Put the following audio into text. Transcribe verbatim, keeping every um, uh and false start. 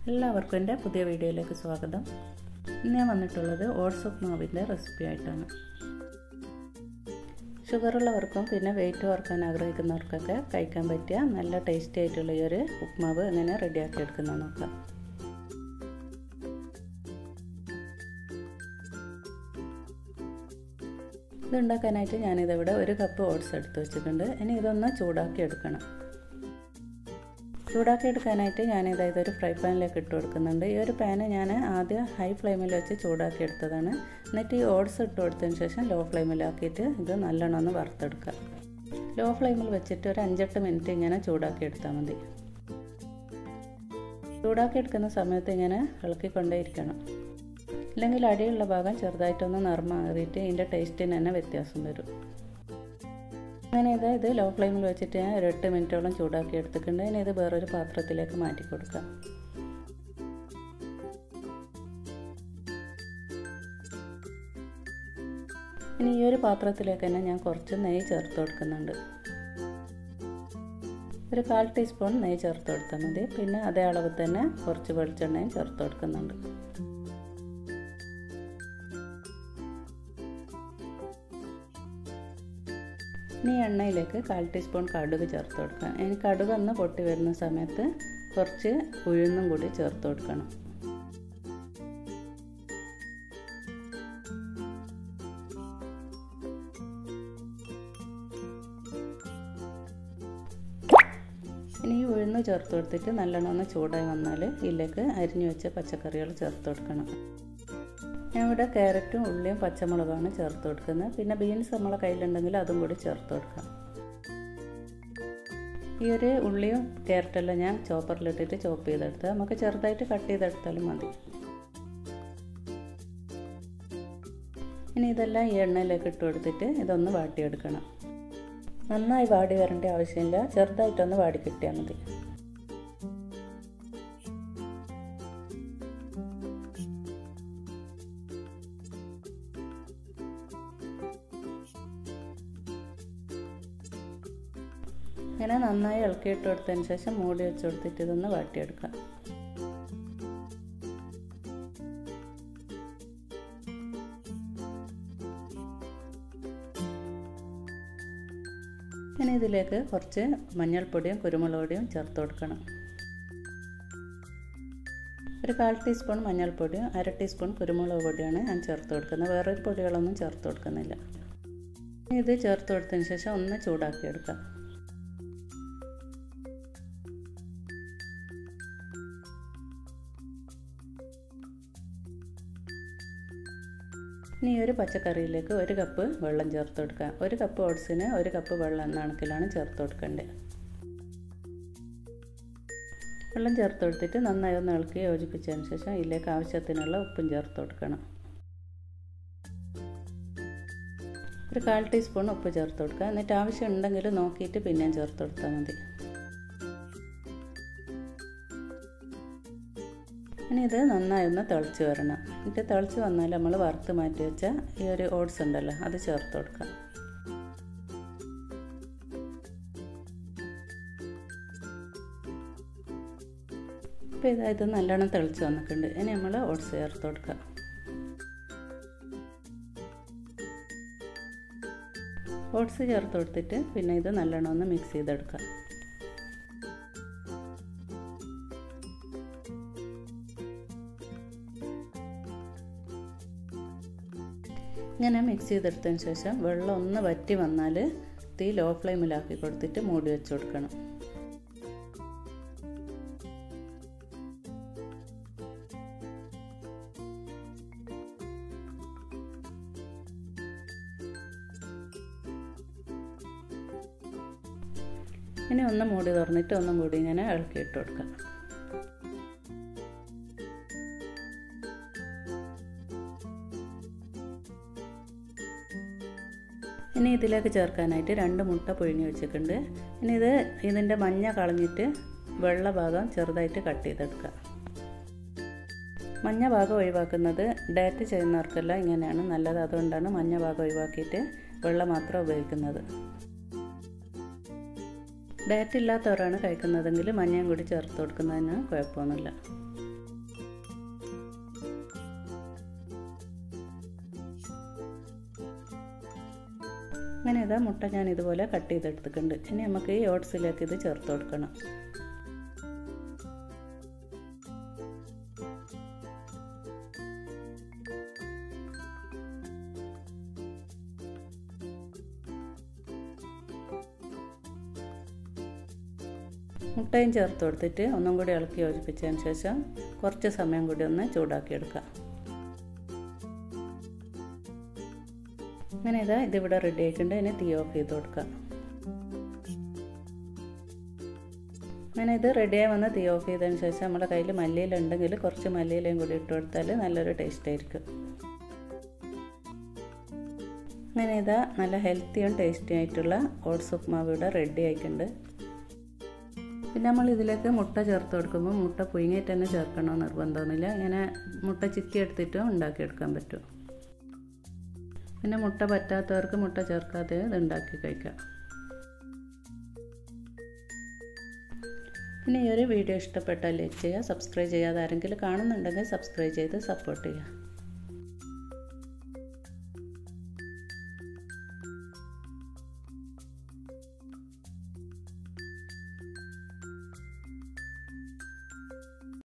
എല്ലാവർക്കും എൻ്റെ പുതിയ വീഡിയോയിലേക്ക് സ്വാഗതം. ഇന്ന് ഞാൻ വന്നിട്ടുള്ളത് ഓട്സ് ഉപ്മാവിൻ്റെ റെസിപ്പി ആയിട്ടാണ്. ഷുഗറുള്ളവർക്കും പിന്നെ വെയിറ്റ് കുറക്കാൻ ആഗ്രഹിക്കുന്നവർക്കൊക്കെ കഴിക്കാൻ പറ്റിയ നല്ല ടേസ്റ്റി ആയിട്ടുള്ള ഈ ഒരു ഉപ്മാവ് എങ്ങനെ റെഡിയാക്കി എടുക്കുന്നത് നോക്കാം. ഇതുണ്ടാക്കാനായിട്ട് ഞാനിതിവിടെ ഒരു കപ്പ് ഓട്സ് എടുത്ത് വെച്ചിട്ടുണ്ട്. ഇനി ഇതൊന്ന് ചൂടാക്കി എടുക്കണം. ചൂടാക്കി എടുക്കാനായിട്ട് ഞാനിത് ഇതൊരു ഫ്രൈ പാനിലേക്ക് ഇട്ട് കൊടുക്കുന്നുണ്ട്. ഈ ഒരു പാന് ഞാൻ ആദ്യം ഹൈ ഫ്ലെയിമിൽ വെച്ച് ചൂടാക്കി എടുത്തതാണ്. എന്നിട്ട് ഈ ഓട്സ് ഇട്ട് കൊടുത്തതിന് ശേഷം ലോ ഫ്ലെയിമിലാക്കിയിട്ട് ഇത് നല്ലോണം ഒന്ന് വറുത്തെടുക്കുക. ലോ ഫ്ലെയിമിൽ വെച്ചിട്ട് ഒരു അഞ്ചെട്ട് മിനിറ്റ് ഇങ്ങനെ ചൂടാക്കി എടുത്താൽ മതി. ചൂടാക്കി എടുക്കുന്ന സമയത്ത് ഇങ്ങനെ ഇളക്കിക്കൊണ്ടേ ഇരിക്കണം. അല്ലെങ്കിൽ അടിയുള്ള ഭാഗം ചെറുതായിട്ടൊന്ന് നിറമാറിയിട്ട് ഇതിൻ്റെ ടേസ്റ്റിന് തന്നെ വ്യത്യാസം വരും. അങ്ങനെ ഇത് ഇത് ലോ ഫ്ലെയിമിൽ വെച്ചിട്ട് ഞാൻ ഒരു എട്ട് മിനിറ്റോളം ചൂടാക്കി എടുത്തിട്ടുണ്ട്. ഇനി ഇത് വേറൊരു പാത്രത്തിലേക്ക് മാറ്റി കൊടുക്കാം. ഇനി ഈ ഒരു പാത്രത്തിലേക്ക് തന്നെ ഞാൻ കുറച്ച് നെയ്യ് ചേർത്ത് കൊടുക്കുന്നുണ്ട്. ഒരു കാൽ ടീസ്പൂൺ നെയ്യ് ചേർത്ത് കൊടുത്താൽ മതി. പിന്നെ അതേ അളവ് തന്നെ കുറച്ച് വെളിച്ചെണ്ണയും ചേർത്ത് കൊടുക്കുന്നുണ്ട്. ഇനി എണ്ണയിലേക്ക് കാൽ ടീസ്പൂൺ കടുക് ചേർത്ത് കൊടുക്കാം. ഇനി കടുക് ഒന്ന് പൊട്ടി വരുന്ന സമയത്ത് കുറച്ച് ഉഴുന്നും കൂടി ചേർത്ത് കൊടുക്കണം. ഇനി ഈ ഉഴുന്ന് ചേർത്ത് കൊടുത്തിട്ട് നല്ലോണം ഒന്ന് ചൂടായി വന്നാൽ ഇതിലേക്ക് അരിഞ്ഞു വെച്ച പച്ചക്കറികൾ ചേർത്ത് കൊടുക്കണം. ഞാൻ ഇവിടെ ക്യാരറ്റും ഉള്ളിയും പച്ചമുളകാണ് ചേർത്ത് കൊടുക്കുന്നത്. പിന്നെ ബീൻസ് നമ്മളെ കയ്യിലുണ്ടെങ്കിൽ അതും കൂടി ചേർത്ത് കൊടുക്കാം. ഈ ഒരു ഉള്ളിയും ക്യാരറ്റെല്ലാം ഞാൻ ചോപ്പറിലിട്ടിട്ട് ചോപ്പ് ചെയ്തെടുത്ത് നമുക്ക് ചെറുതായിട്ട് കട്ട് ചെയ്തെടുത്താലും മതി. ഇനി ഇതെല്ലാം ഈ എണ്ണയിലേക്ക് ഇട്ട് കൊടുത്തിട്ട് ഇതൊന്ന് വാട്ടിയെടുക്കണം. നന്നായി വാടി വരേണ്ട ആവശ്യമില്ല, ചെറുതായിട്ടൊന്ന് വാടി കിട്ടിയാൽ മതി. ഇങ്ങനെ നന്നായി ഇളക്കിയിട്ട് കൊടുത്തതിന് ശേഷം മൂടി വെച്ച് കൊടുത്തിട്ട് ഇതൊന്ന് വാട്ടിയെടുക്കാം. ഇനി ഇതിലേക്ക് കുറച്ച് മഞ്ഞൾപ്പൊടിയും കുരുമുളക് പൊടിയും ചേർത്ത് കൊടുക്കണം. ഒരു കാൽ ടീസ്പൂൺ മഞ്ഞൾപ്പൊടിയും അര ടീസ്പൂൺ കുരുമുളക് പൊടിയാണ് ഞാൻ ചേർത്ത് കൊടുക്കുന്നത്. വേറൊരു പൊടികളൊന്നും ചേർത്ത് കൊടുക്കുന്നില്ല. ഇത് ചേർത്ത് കൊടുത്തതിന് ശേഷം ഒന്ന് ചൂടാക്കി എടുക്കാം. ഇനി ഒരു പച്ചക്കറിയിലേക്ക് ഒരു കപ്പ് വെള്ളം ചേർത്ത് കൊടുക്കാം. ഒരു കപ്പ് ഓട്സിന് ഒരു കപ്പ് വെള്ളം എന്ന കണക്കിലാണ് ചേർത്ത് കൊടുക്കേണ്ടത്. വെള്ളം ചേർത്ത് കൊടുത്തിട്ട് നന്നായി ഒന്ന് ഇളക്കി യോജിപ്പിച്ചതിന് ശേഷം ഇതിലേക്ക് ആവശ്യത്തിനുള്ള ഉപ്പും ചേർത്ത് കൊടുക്കണം. ഒരു കാൽ ടീസ്പൂൺ ഉപ്പ് ചേർത്ത് കൊടുക്കുക. എന്നിട്ട് ആവശ്യം ഉണ്ടെങ്കിൽ നോക്കിയിട്ട് പിന്നെയും ചേർത്ത് കൊടുത്താൽ മതി. ഇനി ഇത് നന്നായി ഒന്ന് തിളച്ച് വരണം. എന്നിട്ട് തിളച്ച് വന്നാൽ നമ്മൾ വറുത്ത് മാറ്റി വെച്ച ഈ ഒരു ഓട്സ് ഉണ്ടല്ലോ അത് ചേർത്ത് കൊടുക്കാം. ഇപ്പോൾ ഇതാ ഇത് നല്ലോണം തിളച്ച് വന്നിട്ടുണ്ട്. ഇനി നമ്മൾ ഓട്സ് ചേർത്ത് കൊടുക്കാം. ഓട്സ് ചേർത്ത് കൊടുത്തിട്ട് പിന്നെ ഇത് നല്ലോണം ഒന്ന് മിക്സ് ചെയ്തെടുക്കാം. ഇങ്ങനെ മിക്സ് ചെയ്തെടുത്തതിന് ശേഷം വെള്ളം ഒന്ന് വറ്റി വന്നാൽ തീ ലോ ഫ്ലെയിമിലാക്കി കൊടുത്തിട്ട് മൂടി വെച്ച് കൊടുക്കണം. ഇനി ഒന്ന് മൂടി തുറന്നിട്ട് ഒന്നും കൂടി ഇങ്ങനെ ഇളക്കിയിട്ട് കൊടുക്കാം. ഇനി ഇതിലേക്ക് ചേർക്കാനായിട്ട് രണ്ട് മുട്ട പുഴുങ്ങി വെച്ചിട്ടുണ്ട്. ഇനി ഇത് ഇതിൻ്റെ മഞ്ഞ കളഞ്ഞിട്ട് വെള്ള ഭാഗം ചെറുതായിട്ട് കട്ട് ചെയ്തെടുക്കുക. മഞ്ഞ ഭാഗം ഒഴിവാക്കുന്നത് ഡയറ്റ് ചെയ്യുന്നവർക്കെല്ലാം ഇങ്ങനെയാണ് നല്ലത്. അതുകൊണ്ടാണ് മഞ്ഞ ഭാഗം ഒഴിവാക്കിയിട്ട് വെള്ള മാത്രം ഉപയോഗിക്കുന്നത്. ഡയറ്റ് ഇല്ലാത്തവരാണ് കഴിക്കുന്നതെങ്കിൽ മഞ്ഞയും കൂടി ചേർത്ത് കൊടുക്കുന്നതിന് കുഴപ്പമൊന്നുമില്ല. അങ്ങനെ ഇതാ മുട്ട ഞാൻ ഇതുപോലെ കട്ട് ചെയ്തെടുത്തിട്ടുണ്ട്. ഇനി നമുക്ക് ഈ ഓട്സിലേക്ക് ഇത് ചേർത്ത് കൊടുക്കണം. മുട്ടയും ചേർത്ത് കൊടുത്തിട്ട് ഒന്നും കൂടി ഇളക്കി യോജിപ്പിച്ചതിന് ശേഷം കുറച്ച് സമയം കൂടി ഒന്ന് ചൂടാക്കിയെടുക്കാം. അങ്ങനെ ഇതാ ഇതിവിടെ റെഡി ആയിട്ടുണ്ട്. ഇനി തീ ഓഫ് ചെയ്ത് കൊടുക്കാം. അങ്ങനെ ഇത് റെഡിയായി വന്ന് തീ ഓഫ് ചെയ്തതിന് ശേഷം നമ്മുടെ കയ്യിൽ മല്ലിയില ഉണ്ടെങ്കിൽ കുറച്ച് മല്ലിയിലയും കൂടി ഇട്ട് കൊടുത്താൽ നല്ലൊരു ടേസ്റ്റ് ആയിരിക്കും. അങ്ങനെ ഇതാ നല്ല ഹെൽത്തിയും ടേസ്റ്റി ആയിട്ടുള്ള ഓട്സ് ഉപ്മാവ് ഇവിടെ റെഡി ആയിട്ടുണ്ട്. പിന്നെ നമ്മൾ ഇതിലേക്ക് മുട്ട ചേർത്ത് കൊടുക്കുമ്പോൾ മുട്ട പുഴുങ്ങിയിട്ട് തന്നെ ചേർക്കണമെന്ന് നിർബന്ധമൊന്നുമില്ല. ഇങ്ങനെ മുട്ട ചിക്കി എടുത്തിട്ടും ഉണ്ടാക്കിയെടുക്കാൻ പറ്റും. പിന്നെ മുട്ട പറ്റാത്തവർക്ക് മുട്ട ചേർക്കാതെ ഇത് ഉണ്ടാക്കി കഴിക്കാം. പിന്നെ ഈ ഒരു വീഡിയോ ഇഷ്ടപ്പെട്ടാൽ ലൈക്ക് ചെയ്യുക. സബ്സ്ക്രൈബ് ചെയ്യാതെ ആരെങ്കിലും കാണുന്നുണ്ടെങ്കിൽ സബ്സ്ക്രൈബ് ചെയ്ത് സപ്പോർട്ട് ചെയ്യുക.